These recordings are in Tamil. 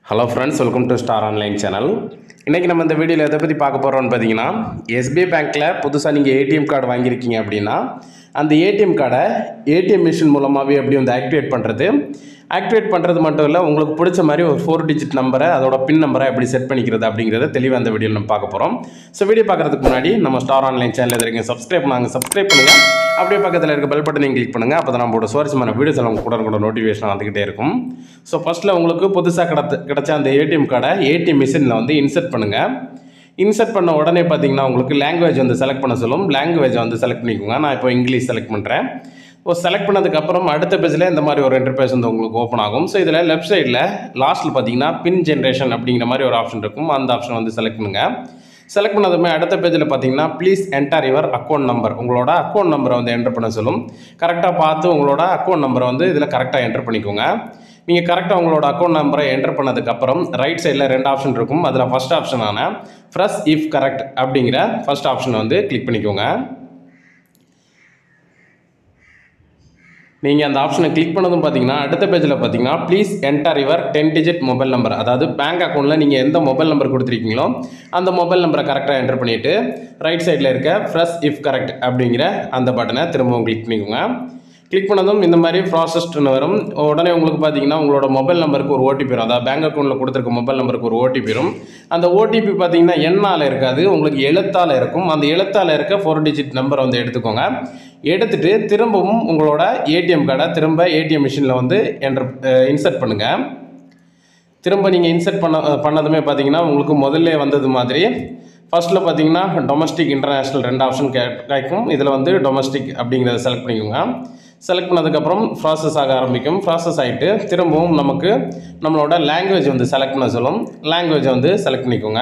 Hello friends, welcome to Star Online channel. இன்னைக்கு நம்ம இந்த வீடியோல எதை பத்தி பார்க்க போறோம்னு பாத்தீங்கன்னா SBI bankல புதுசா நீங்க ATM கார்டு வாங்கி இருக்கீங்க அப்படினா அந்த ATM கார்டை ATM மிஷின் மூலமாவே எப்படி வந்து ஆக்டிவேட் பண்றது மட்டும் இல்ல உங்களுக்கு பிடிச்ச மாதிரி ஒரு 4 டிஜிட் நம்பரை அதோட பின் நம்பரை எப்படி செட் பண்ணிக்கிறது அப்படிங்கறத தெளிவா இந்த வீடியோல நம்ம பார்க்க போறோம். சோ வீடியோ பார்க்கிறதுக்கு முன்னாடி நம்ம ஸ்டார் ஆன்லைன் சேனல் எதற்கு சப்ஸ்கிரைப் பண்ணுங்க. அப்படியே பக்கத்துல இருக்க பெல் பட்டனையும் கிளிக் பண்ணுங்க. அப்பதான் நம்மளோட சுவாரஸ்யமான வீடியோஸ் எல்லாம் கூட நோட்டிஃபிகேஷன் வந்துகிட்டே இருக்கும். சோ ஃபர்ஸ்ட்ல உங்களுக்கு புதுசா கிடைச்ச அந்த ATM கார்டை ATM மிஷின்ல வந்து இன்சர்ட் பண்ணுங்க. இன்சர்ட் பண்ண உடனே பாத்தீங்கன்னா உங்களுக்கு லாங்குவேஜ் வந்து செலக்ட் பண்ண சொல்லும். லாங்குவேஜ் வந்து செலக்ட் பண்ணிக்கோங்க. நான் இப்போ இங்கிலீஷ் செலக்ட் பண்றேன். செலக்ட் பண்ணதுக்கு அப்புறம் அடுத்த பேஜ்ல இந்த மாதிரி ஒரு இன்டர்ஃபேஸ் வந்து உங்களுக்கு ஓபன் ஆகும். சோ இதுல லெஃப்ட் சைடுல லாஸ்ட்ல பாத்தீங்கன்னா பின் ஜெனரேஷன் அப்படிங்கிற மாதிரி ஒரு ஆப்ஷன் இருக்கும். அந்த ஆப்ஷன் வந்து செலக்ட் பண்ணுங்க. செலக்ட் பண்ணதுமே அடுத்த பேஜ்ல பாத்தீங்கன்னா please enter your account number. உங்களோட அக்கவுண்ட் நம்பரை வந்து என்டர் பண்ண சொல்லும். கரெக்ட்டா பார்த்து உங்களோட அக்கவுண்ட் நம்பரை வந்து இதுல கரெக்ட்டா என்டர் பண்ணிக்கோங்க. நீங்க கரெக்ட்டா உங்களோட அக்கவுண்ட் நம்பரை என்டர் பண்ணதுக்கு அப்புறம் ரைட் சைடுல ரெண்டு ஆப்ஷன் இருக்கும். அதுல ஃபர்ஸ்ட் ஆப்ஷனான press if correct அப்படிங்கிற ஃபர்ஸ்ட் ஆப்ஷன் வந்து கிளிக் பண்ணிக்கோங்க. நீங்க அந்த ஆப்ஷனை கிளிக் பண்ணதும் பாத்தீங்கன்னா அடுத்த பேஜ்ல பாத்தீங்கன்னா please enter your 10 digit mobile number. அதாவது பேங்க் அக்கவுண்ட்ல நீங்க எந்த மொபைல் நம்பர் கொடுத்திருக்கீங்களோ அந்த மொபைல் நம்பரை கரெக்ட்டா என்டர் பண்ணிட்டு ரைட் சைடுல இருக்க press if correct அப்படிங்கிற அந்த பட்டனை திரும்பவும் கிளிக் பண்ணிக்கோங்க. கிளிக் பண்ணதும் இந்த மாதிரி ப்ராசஸ்ட்னு வரும். உடனே உங்களுக்கு பாத்தீங்கன்னா உங்களோட மொபைல் நம்பருக்கு ஒரு OTP வரும். அதாவது பேங்க் அக்கவுண்ட்ல கொடுத்திருக்க மொபைல் நம்பருக்கு ஒரு OTP வரும். அந்த OTP பாத்தீங்கன்னா எண்ணால இருக்காது, உங்களுக்கு எழுத்தால இருக்கும். அந்த எழுத்தால இருக்க 4 டிஜிட் நம்பர் வந்து எடுத்துக்கோங்க. எடுத்துட்டு திரும்பவும் உங்களோட ATM கார்டை திரும்ப ATM மிஷின்ல வந்து இன்சர்ட் பண்ணுங்க. திரும்ப நீங்க இன்சர்ட் பண்ணதுமே பாத்தீங்கன்னா உங்களுக்கு முதல்ல வந்தது மாதிரி ஃபர்ஸ்ட்ல பாத்தீங்கன்னா டொமஸ்டிக் இன்டர்நேஷனல் ரெண்டு ஆப்ஷன் கிடைக்கும். இதுல வந்து டொமஸ்டிக் அப்படிங்கறத செலக்ட் பண்ணிக்கோங்க. செலக்ட் பண்ணதுக்கு அப்புறம் ப்ராசஸ் ஆக ஆரம்பிக்கும். ப்ராசஸ் ஆயிட்டு திரும்பவும் நமக்கு நம்மளோட லாங்குவேஜ் வந்து செலக்ட் பண்ண சொல்லும். லாங்குவேஜ் வந்து செலக்ட் பண்ணிக்கோங்க.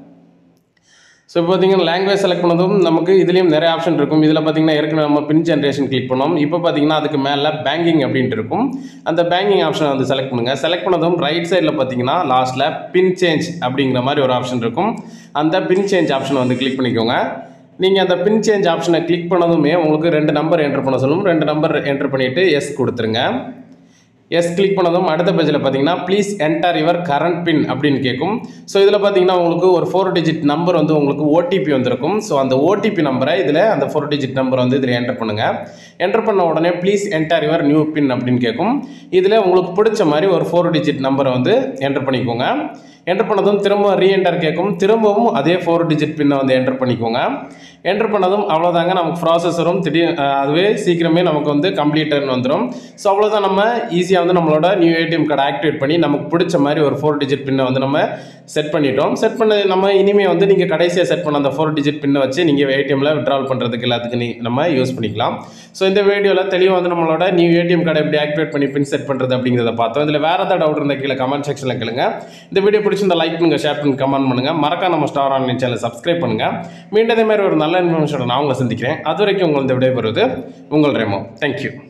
சோ இப்போ பாத்தீங்கன்னா லாங்குவேஜ் செலக்ட் பண்ணதும் நமக்கு இதுலயும் நிறைய ஆப்ஷன் இருக்கும். இதுல பாத்தீங்கன்னா ஏற்கனவே நம்ம பின் ஜெனரேஷன் கிளிக் பண்ணோம். இப்போ பாத்தீங்கன்னா அதுக்கு மேல பேங்கிங் அப்படினு இருக்கும். அந்த பேங்கிங் ஆப்ஷனை வந்து செலக்ட் பண்ணுங்க. செலக்ட் பண்ணதும் ரைட் சைடுல பாத்தீங்கன்னா லாஸ்ட்ல பின் சேஞ்ச் அப்படிங்கிற மாதிரி ஒரு ஆப்ஷன் இருக்கும். அந்த பின் சேஞ்ச் ஆப்ஷனை வந்து கிளிக் பண்ணிக்கோங்க. நீங்க அந்த பின் சேஞ்ச் ஆப்ஷனை கிளிக் பண்ணதுமே உங்களுக்கு ரெண்டு நம்பர் என்டர் பண்ண சொல்லும். ரெண்டு நம்பர் என்டர் பண்ணிட்டு எஸ் கொடுத்துருங்க. எஸ் கிளிக் பண்ணதும் அடுத்த பேஜ்ல பாத்தீங்கன்னா please enter your current PIN அப்படின்னு கேட்கும். ஸோ இதுல பாத்தீங்கன்னா உங்களுக்கு ஒரு 4 டிஜிட் நம்பர் வந்து உங்களுக்கு OTP வந்திருக்கும். ஸோ அந்த OTP நம்பரை இதுல அந்த 4 டிஜிட் நம்பர் வந்து இதுல என்டர் பண்ணுங்க. என்டர் பண்ண உடனே please enter your new PIN அப்படின்னு கேட்கும். இதுல உங்களுக்கு பிடிச்ச மாதிரி ஒரு 4 டிஜிட் நம்பரை வந்து என்டர் பண்ணிக்கோங்க. என்டர் பண்ணதும் திரும்ப ரீஎன்டர் கேட்கும். திரும்பவும் அதே 4 டிஜிட் பின்னை வந்து என்டர் பண்ணிக்கோங்க. என்டர் பண்ணதும் அவ்வளோதாங்க, நமக்கு ப்ராசஸ் வரும். அதுவே சீக்கிரமே நமக்கு வந்து கம்ப்ளீட்டர்னு வந்துடும். ஸோ அவ்வளோதான், நம்ம ஈஸியாக வந்து நம்மளோட நியூ ATM கார்டை ஆக்டிவேட் பண்ணி நமக்கு பிடிச்ச மாதிரி ஒரு 4 டிஜிட் பின்னை வந்து நம்ம செட் பண்ணிட்டோம். செட் பண்ண நம்ம இனிமே வந்து நீங்கள் கடைசியாக செட் பண்ண அந்த 4 டிஜிட் பின்னை வச்சு நீங்கள் ATMல விட்ரால் பண்ணுறதுக்கு எல்லாத்துக்கு நம்ம யூஸ் பண்ணிக்கலாம். ஸோ இந்த வீடியோவில் தெளிவாக வந்து நம்மளோட நியூ ATM கார்டை எப்படி ஆக்டிவேட் பண்ணி பின் செட் பண்ணுறது அப்படிங்கிறத பார்த்தோம். இதில் வேறு ஏதாவது டவுட் இருந்தால் கீழே கமெண்ட் செக்ஷனில் கேளுங்க. இந்த வீடியோ பிடிச்சிருந்தா லைக் பண்ணுங்க, ஷேர் பண்ணுங்க, கமெண்ட் பண்ணுங்க. மறக்காம நம்ம ஸ்டார் ஆன்லைன் சேனலை சப்ஸ்கிரைப் பண்ணுங்க. மீண்டும் இதே மாதிரி ஒரு நல்ல இன்ஃபர்மேஷன் நான் உங்களை சந்திக்கிறேன். அது வரைக்கும் உங்களை விடைபெறுவது உங்கள் ரெமோ. தேங்க்யூ.